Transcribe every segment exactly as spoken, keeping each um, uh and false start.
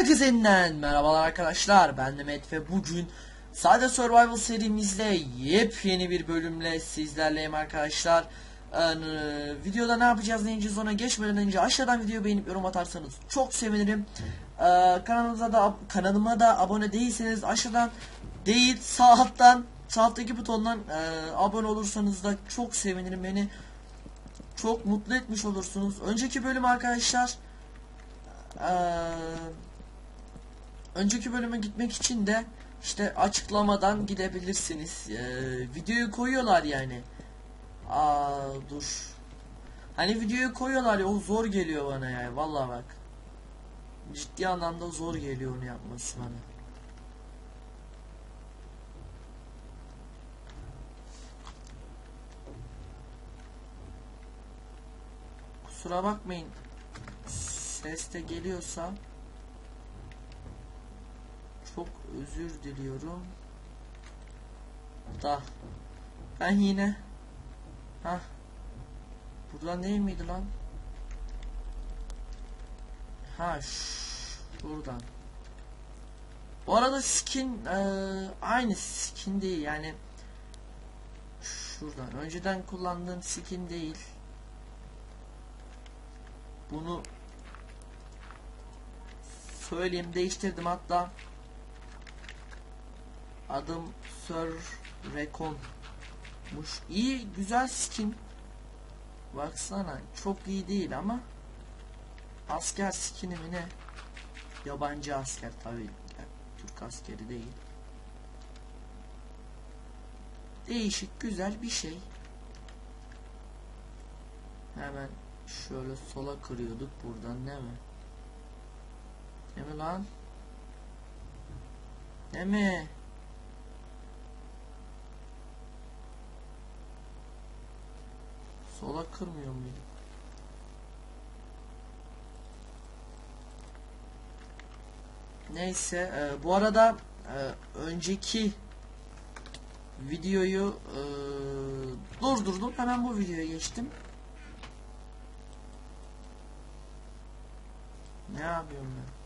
Herkese yeniden merhabalar arkadaşlar, ben Demet ve bugün Sade Survival serimizde yepyeni bir bölümle sizlerleyim arkadaşlar. Ee, videoda ne yapacağız, ne ineceğiz, ona geçmeden önce aşağıdan videoyu beğenip yorum atarsanız çok sevinirim. Ee, kanalımıza da kanalıma da abone değilseniz aşağıdan değil sağ alttan, sağ alttaki butondan e, abone olursanız da çok sevinirim, beni çok mutlu etmiş olursunuz. Önceki bölüm arkadaşlar, Ee, önceki bölüme gitmek için de işte açıklamadan gidebilirsiniz. Ee, videoyu koyuyorlar yani. Aa dur. Hani videoyu koyuyorlar ya, o zor geliyor bana yani. Vallahi bak. Ciddi anlamda zor geliyor onu yapması bana. Kusura bakmayın. Ses de geliyorsa çok özür diliyorum. Da ben yine ha buradan değil miydi lan? Ha buradan. Bu arada skin e, aynı skin değil yani. Şuradan önceden kullandığım skin değil. Bunu söyleyeyim, değiştirdim hatta. Adım Sir Recon'muş. İyi, güzel skin. Baksana, çok iyi değil ama asker skini mi ne? Yabancı asker tabii. Yani Türk askeri değil. Değişik, güzel bir şey. Hemen şöyle sola kırıyorduk buradan, değil mi? Değil mi lan? Değil mi? Sola kırmıyor muydu? Neyse, e, bu arada e, önceki videoyu e, durdurdum, hemen bu videoya geçtim. Ne yapıyorum ben?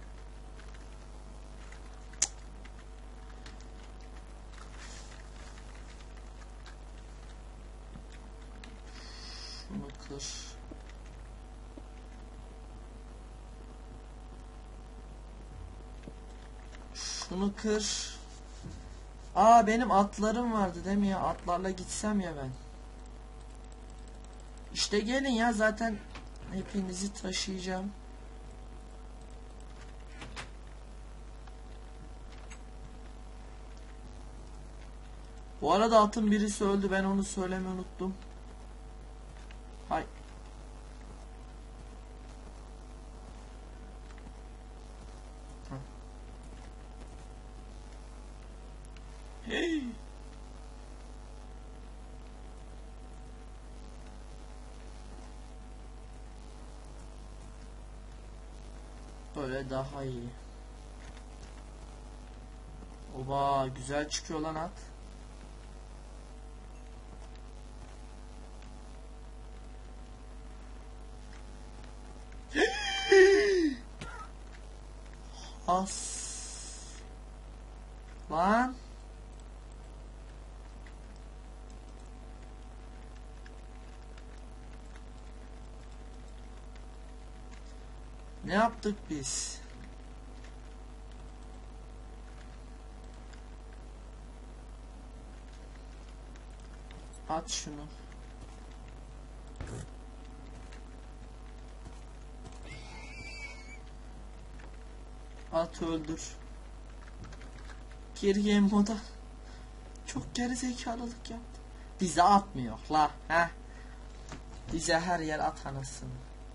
Şunu kır. Şunu kır. Aa, benim atlarım vardı değil mi ya? Atlarla gitsem ya ben. İşte gelin ya, zaten hepinizi taşıyacağım. Bu arada atın birisi öldü, ben onu söylemeyi unuttum. Hay. Hey. Böyle daha iyi. Oba, güzel çıkıyor lan at. As. Lan. Ne yaptık biz? At şunu. At öldür. Geri game moda. Çok geri zekalılık yaptı. Bize atmıyor la. Heh. Bize her yer at anasını.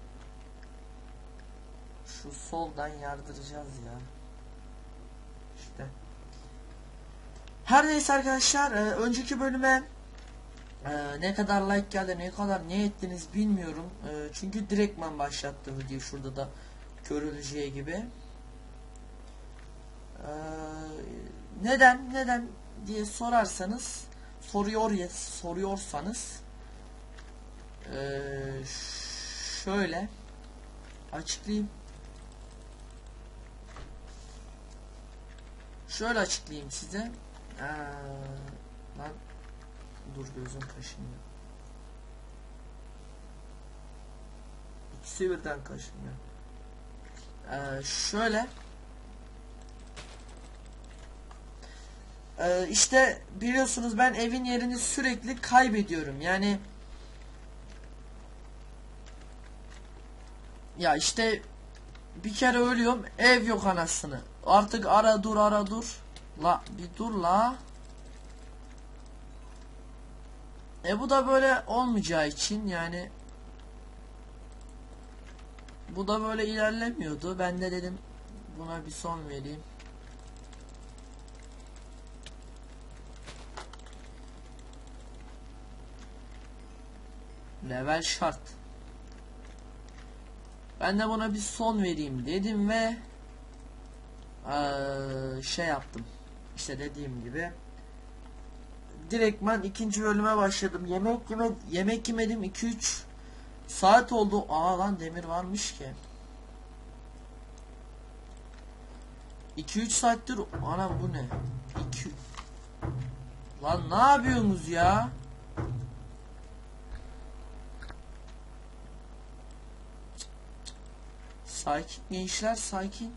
Şu soldan yardıracağız ya. İşte. Her neyse arkadaşlar, e, önceki bölüme e, ne kadar like geldi, ne kadar ne ettiniz bilmiyorum. E, çünkü direktman başlattı video, şurada da görüleceği gibi. E, neden neden diye sorarsanız, soruyor ya soruyorsanız e, şöyle açıklayayım. şöyle açıklayayım size. Ee, lan dur, gözüm kaşınıyor. İkisi birden kaşınıyor. Ee, şöyle ee, işte biliyorsunuz ben evin yerini sürekli kaybediyorum. Yani ya işte bir kere ölüyorum, ev yok anasını. Artık ara dur ara dur. La bir dur la. E bu da böyle olmayacağı için yani bu da böyle ilerlemiyordu. Ben de dedim buna bir son vereyim. Level şart. Ben de buna bir son vereyim dedim ve ee, şey yaptım. İşte dediğim gibi direktman ikinci bölüme başladım. Yemek yeme yemek yemedim, iki üç saat oldu. Aa lan demir varmış ki. iki üç saattir. Ana bu ne? iki Lan ne yapıyorsunuz ya? Sakin gençler, sakin.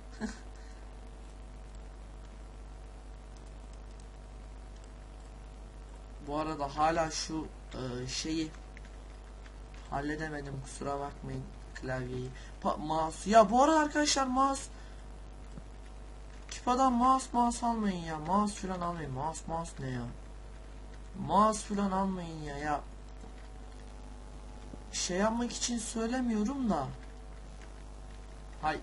Bu arada hala şu e, şeyi halledemedim, kusura bakmayın, klavyeyi. Pa mouse. Ya bu arada arkadaşlar mouse Kipa'dan mouse mouse almayın ya. Mouse falan almayın. Mouse mouse ne ya? Mouse falan almayın ya. Ya şey yapmak için söylemiyorum da. Hay.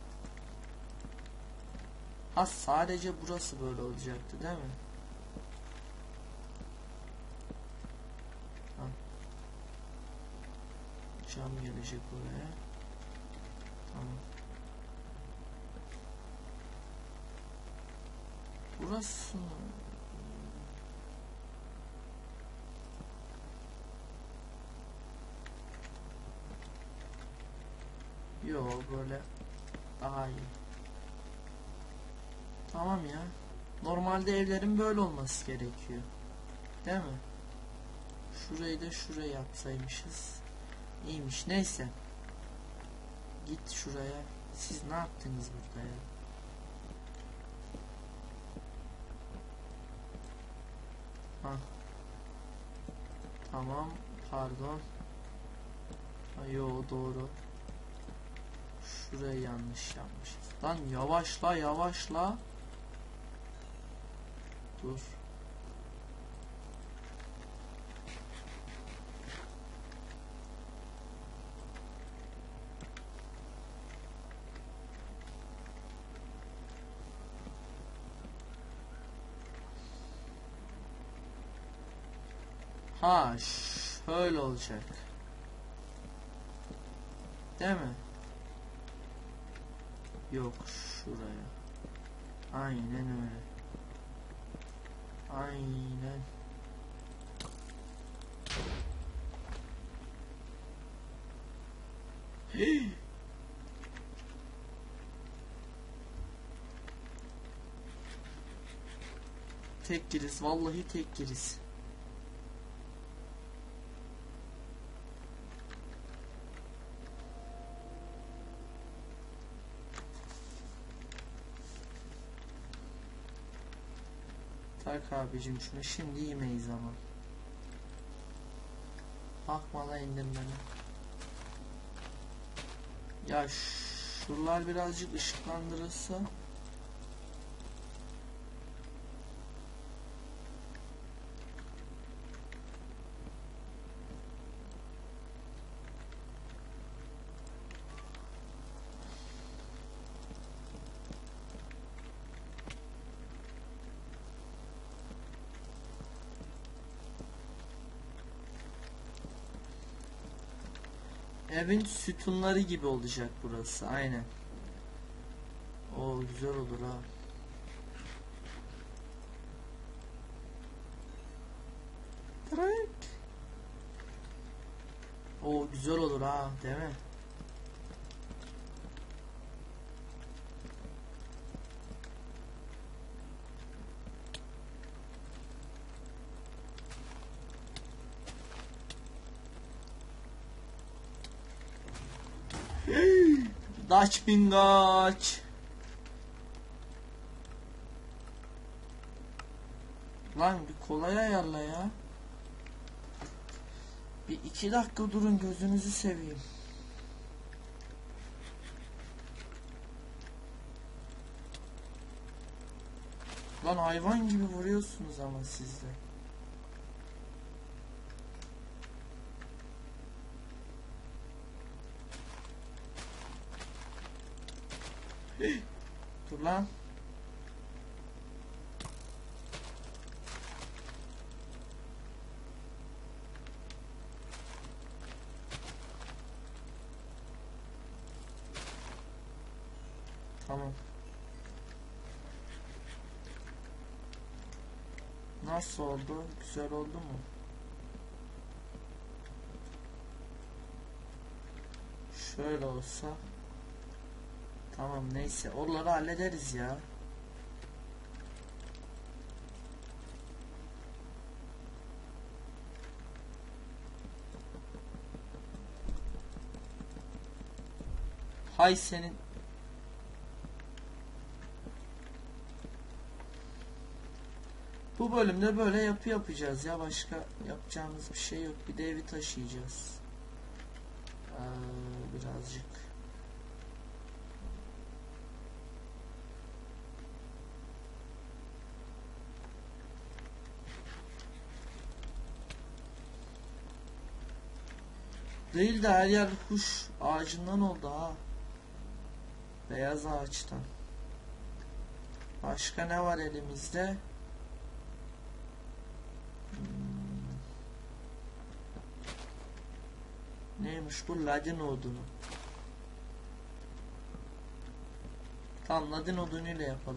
Ha sadece burası böyle olacaktı değil mi? Ha. Cam gelecek oraya. Tamam. Burası yo böyle daha iyi. Tamam ya. Normalde evlerin böyle olması gerekiyor. Değil mi? Şurayı da şuraya yapsaymışız. İyiymiş. Neyse. Git şuraya. Siz ne yaptınız burada ya? Ha. Tamam. Pardon. Ha, yo doğru. Şurayı yanlış yapmışız. Lan yavaşla yavaşla. Dur. Ha şöyle olacak. Değil mi? Yok şuraya. Aynen öyle. Aynen. Hey. Tek giriz, vallahi tek giriz. Tak abicim şunu, şimdi yemeyiz ama. Bakma la indirmene. Ya şuralar birazcık ışıklandırılsa. Evin sütunları gibi olacak burası, aynen. O güzel olur ha. Direkt. O güzel olur ha, değil mi? Kaç bin kaç. Lan bir kolay ayarla ya. Bir iki dakika durun, gözünüzü seveyim. Lan hayvan gibi vuruyorsunuz ama siz de. Dur lan. Tamam. Nasıl oldu? Güzel oldu mu? Şöyle olsa. Tamam, neyse, oraları hallederiz ya. Hay senin. Bu bölümde böyle yapı yapacağız ya, başka yapacağımız bir şey yok. Bir de evi taşıyacağız. Ee, birazcık. Değil de her yer huş ağacından oldu ha. Beyaz ağaçtan. Başka ne var elimizde? Hmm. Neymiş bu? Ladin odunu. Tamam, ladin odunuyla yapalım.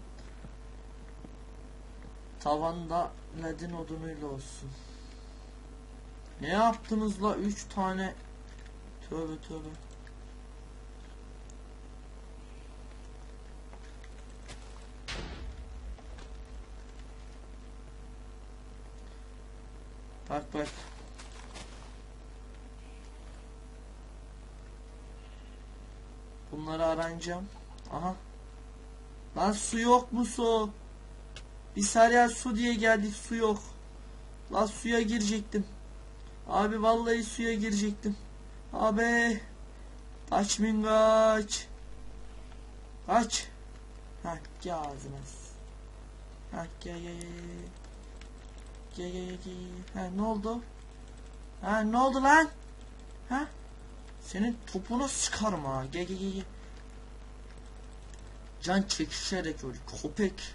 Tavanda ladin odunuyla olsun. Ne yaptınız la? Üç tane. Tövbe tövbe. Bak bak. Bunları aranacağım. Aha. Lan su yok mu su? Biz her yer su diye geldik, su yok. Lan suya girecektim. Abi vallahi suya girecektim. Abi. Kaç bin kaç. Kaç. Hah, gel ağzına. Hah, gel gel gel. Gel gel gel gel. Ha, ne oldu? Ha, ne oldu lan? Ha? Senin topunu sıkarım ha. Gel gel gel. Can çekişerek öyle köpek.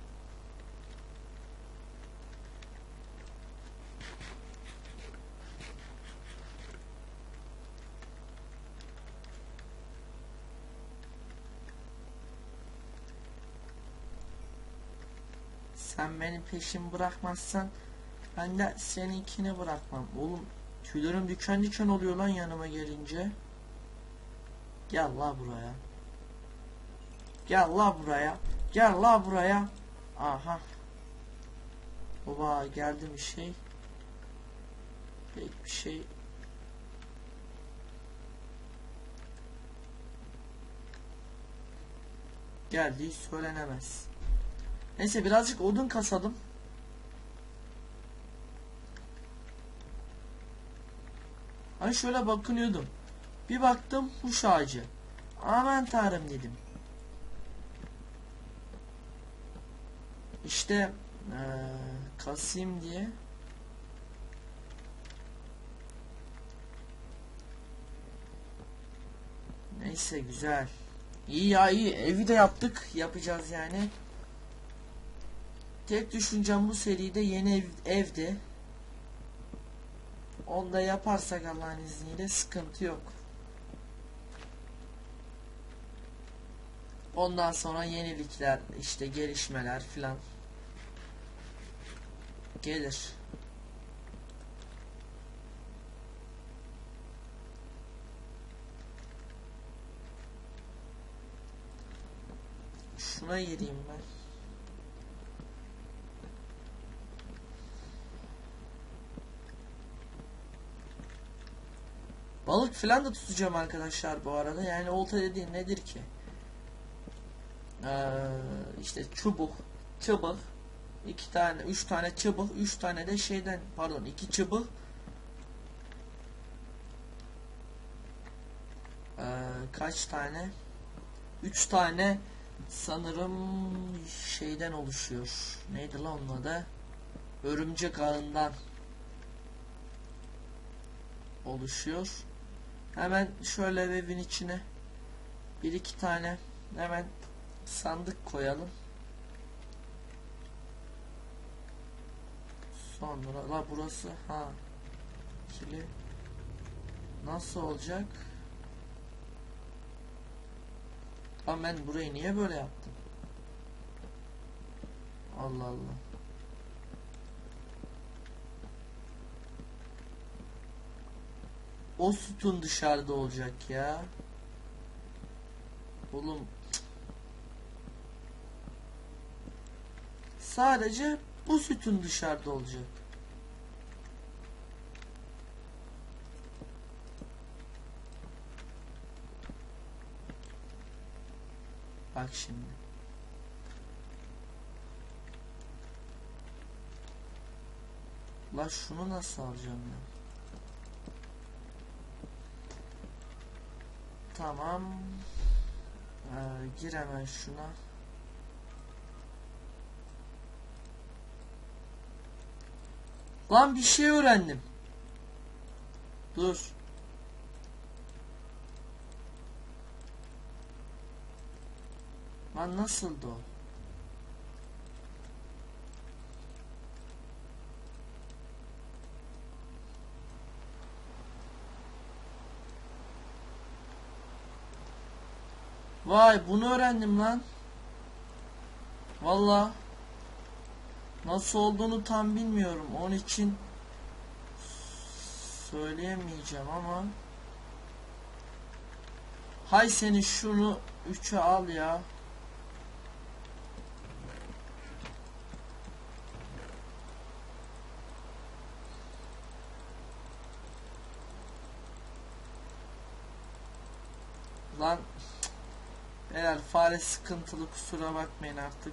Sen benim peşimi bırakmazsan ben de seninkini bırakmam. Oğlum tüylerim diken diken oluyor lan yanıma gelince. Gel la buraya. Gel la buraya. Gel la buraya. Aha. Baba geldi bir şey. Pek bir şey. Geldiği söylenemez. Neyse, birazcık odun kasadım. Hani şöyle bakınıyordum. Bir baktım huş ağacı. Aman tanrım dedim. İşte ee, kasayım diye. Neyse, güzel. İyi ya, iyi. Evi de yaptık. Yapacağız yani. Tek düşüncem bu seride yeni ev, evde. Onu da yaparsak Allah'ın izniyle sıkıntı yok. Ondan sonra yenilikler, işte gelişmeler filan gelir. Şuna gireyim ben. Balık falan da tutacağım arkadaşlar bu arada. Yani olta dediğin nedir ki? Ee, işte çubuk, çubuk, iki tane, üç tane çubuk, üç tane de şeyden, pardon, iki çubuk, ee, kaç tane? Üç tane sanırım şeyden oluşuyor. Neydi lan onun adı? Örümcek ağından oluşuyor. Hemen şöyle evin içine bir iki tane hemen sandık koyalım. Sonra la burası ha ikili nasıl olacak? Ama ben burayı niye böyle yaptım? Allah Allah. O sütun dışarıda olacak ya. Oğlum. Sadece bu sütun dışarıda olacak. Bak şimdi. La şunu nasıl alacağım ya? Tamam. Ee, gir hemen şuna. Lan bir şey öğrendim. Dur. Lan nasıldı o? Vay bunu öğrendim lan. Valla. Nasıl olduğunu tam bilmiyorum. Onun için söyleyemeyeceğim ama. Hay seni şunu üçe al ya. Lan. Eğer fare sıkıntılı, kusura bakmayın artık.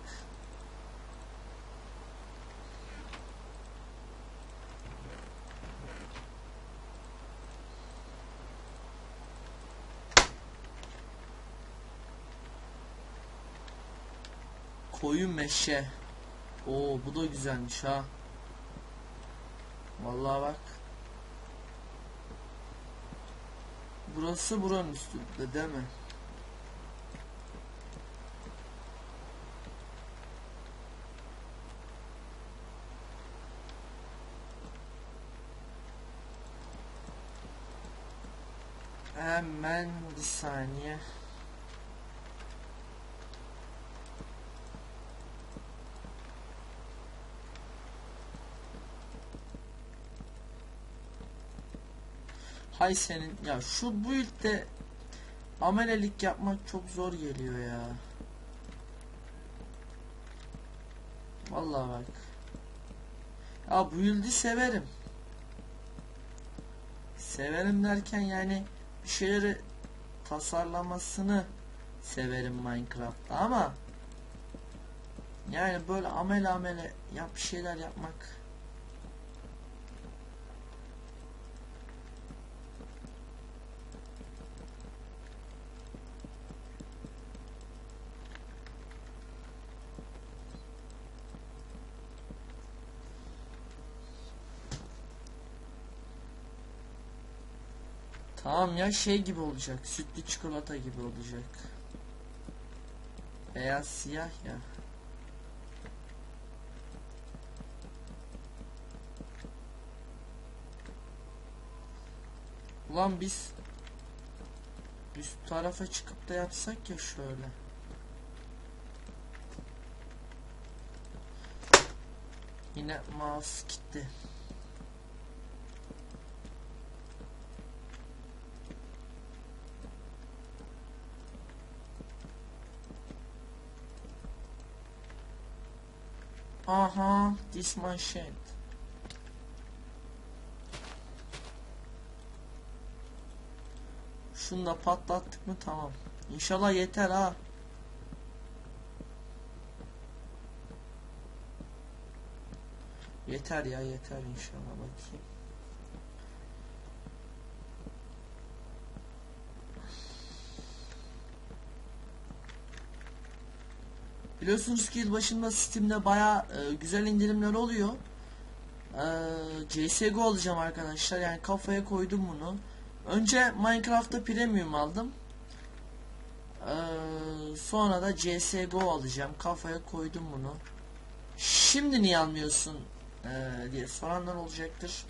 Koyu meşe. Oo bu da güzelmiş ha. Vallahi bak. Burası buranın üstünde değil mi? Hemen bir saniye. Hay senin ya, şu build'de amelelik yapmak çok zor geliyor ya. Vallahi bak. Ya build'i severim. Severim derken yani bir şeyleri tasarlamasını severim Minecraft'ta ama yani böyle amele amele yap bir şeyler yapmak. Tamam ya, şey gibi olacak. Sütlü çikolata gibi olacak. Beyaz siyah ya. Ulan biz üst tarafa çıkıp da yapsak ya şöyle. Yine mouse gitti. Aha, this my shit. Şunu da patlattık mı tamam. İnşallah yeter ha. Yeter ya, yeter inşallah, bakayım. Biliyorsunuz ki yıl başında Steam'de baya e, güzel indirimler oluyor. E, C S G O alacağım arkadaşlar, yani kafaya koydum bunu. Önce Minecraft'ta premium aldım. E, sonra da C S G O alacağım, kafaya koydum bunu. Şimdi niye almıyorsun e, diye soranlar olacaktır.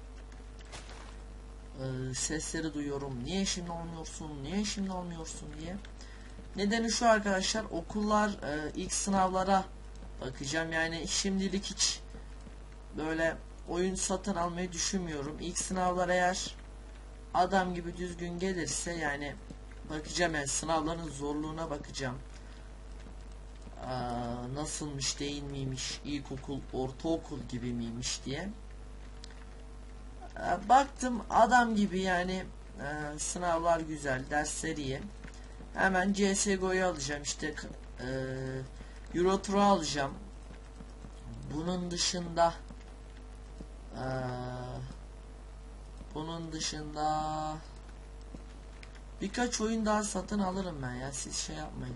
E, sesleri duyuyorum. Niye şimdi almıyorsun? Niye şimdi almıyorsun diye. Nedeni şu arkadaşlar, okullar e, ilk sınavlara bakacağım, yani şimdilik hiç böyle oyun satın almayı düşünmüyorum. İlk sınavlar eğer adam gibi düzgün gelirse yani bakacağım, yani sınavların zorluğuna bakacağım. Aa, nasılmış değil miymiş, ilkokul ortaokul gibi miymiş diye. Aa, baktım adam gibi, yani e, sınavlar güzel, dersler iyi. Hemen C S G O'yu alacağım, işte e, Euro Truck'u alacağım. Bunun dışında e, bunun dışında birkaç oyun daha satın alırım ben ya, siz şey yapmayın.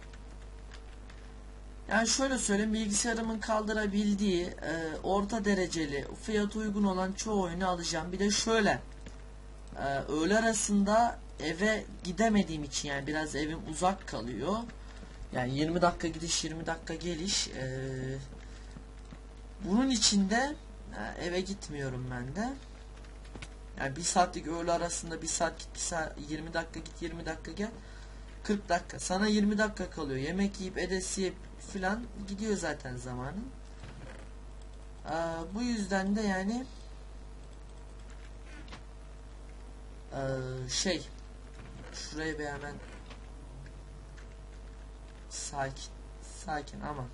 Yani şöyle söyleyeyim, bilgisayarımın kaldırabildiği e, orta dereceli, fiyat uygun olan çoğu oyunu alacağım. Bir de şöyle e, öğle arasında eve gidemediğim için, yani biraz evim uzak kalıyor. Yani yirmi dakika gidiş yirmi dakika geliş. E, bunun içinde e, eve gitmiyorum ben de. Yani bir saatlik öğle arasında bir saat git, bir saat, yirmi dakika git yirmi dakika gel, kırk dakika. Sana yirmi dakika kalıyor. Yemek yiyip edesi yiyip filan gidiyor zaten zamanın. Ee, bu yüzden de yani ee, şey şurayı bir hemen sakin sakin ama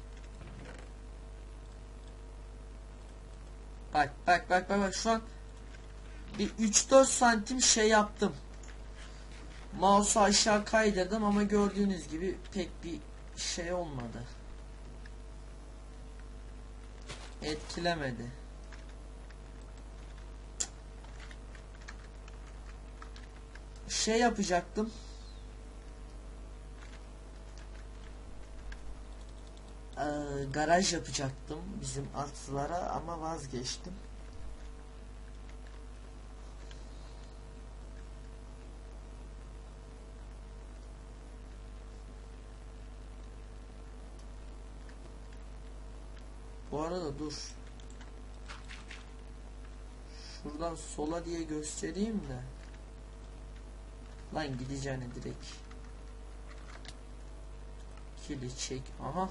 bak bak bak bak bak şu an bir üç dört santim şey yaptım. Mouse'u aşağı kaydırdım ama gördüğünüz gibi pek bir şey olmadı. Etkilemedi. Şey yapacaktım. Ee, garaj yapacaktım bizim atlara ama vazgeçtim. Bu arada dur. Şuradan sola diye göstereyim de. Lan gideceğine direkt. Kili çek. Aha.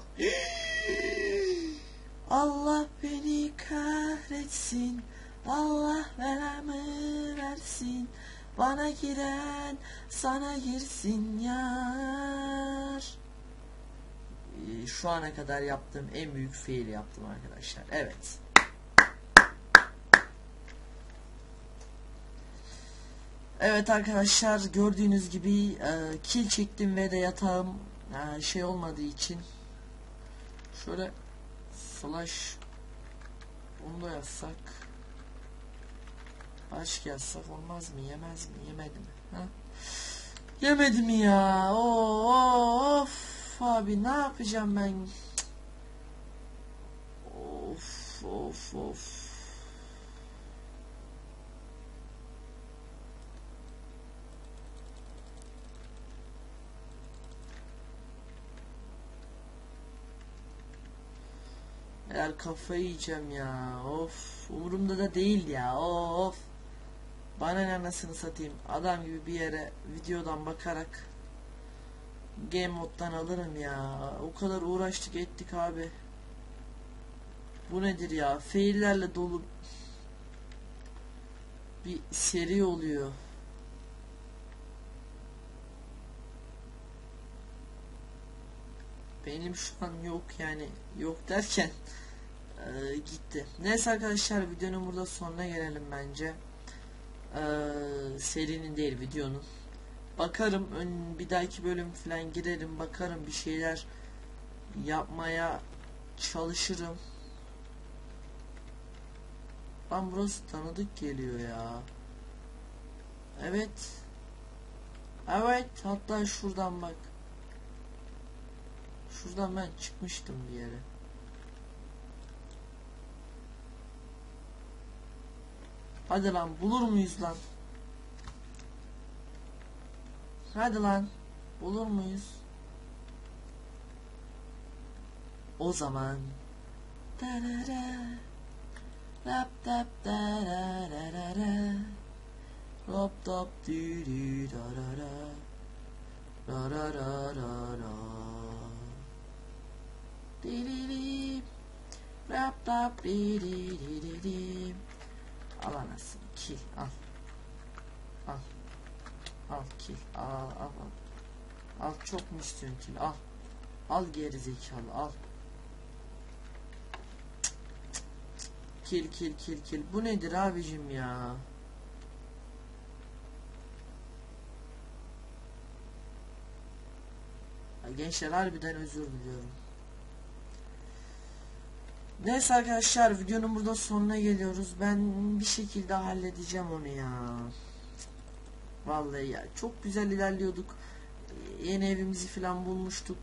Allah beni kahretsin. Allah belamı versin. Bana giren sana girsin yar. Ee, şu ana kadar yaptığım en büyük fail yaptım arkadaşlar. Evet. Evet arkadaşlar, gördüğünüz gibi e, kill çektim ve de yatağım e, şey olmadığı için şöyle slash onu da yazsak, aşk yazsak olmaz mı, yemez mi, yemedi mi ha? Yemedi mi ya? Of abi, ne yapacağım ben? Of of of. Eğer kafayı yiyeceğim ya. Of, umurumda da değil ya. Of. Bana ne, anasını satayım. Adam gibi bir yere videodan bakarak game moddan alırım ya. O kadar uğraştık ettik abi. Bu nedir ya? Faillerle dolu bir seri oluyor. Benim şu an yok, yani yok derken e, gitti. Neyse arkadaşlar, videonun burada sonuna gelelim bence. E, serinin değil, videonun. bakarım, ön, bir dahaki bölüm falan girerim, bakarım, bir şeyler yapmaya çalışırım. Lan burası tanıdık geliyor ya. Evet. Evet, hatta şuradan bak. Şuradan ben çıkmıştım bir yere. Hadi lan, bulur muyuz lan? Hadi lan, bulur muyuz? O zaman tarara, rap tap tararara, rap tap dü dü darara, rarararara, dililim, rap tap di di di di di. Al anasını, kill, al. Al. Al kill, al al al. Al, çok mu istiyorsun kill, al. Al geri zekalı, al. Kill kill kill kill. Bu nedir abicim ya? Ya gençler, harbiden özür diliyorum. Neyse arkadaşlar, videonun burada sonuna geliyoruz. Ben bir şekilde halledeceğim onu ya. Vallahi ya, çok güzel ilerliyorduk. Yeni evimizi falan bulmuştuk.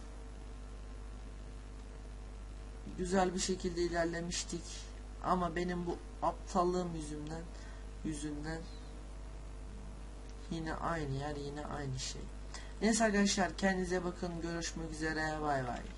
Güzel bir şekilde ilerlemiştik. Ama benim bu aptallığım yüzünden yüzünden yine aynı yer, yine aynı şey. Neyse arkadaşlar, kendinize bakın, görüşmek üzere, bay bay.